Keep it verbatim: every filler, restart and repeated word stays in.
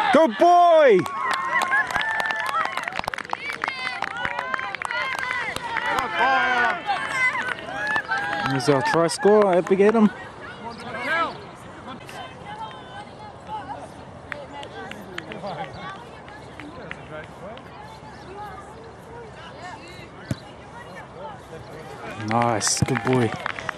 Good boy! There's our try score at Greerton. Nice, good boy.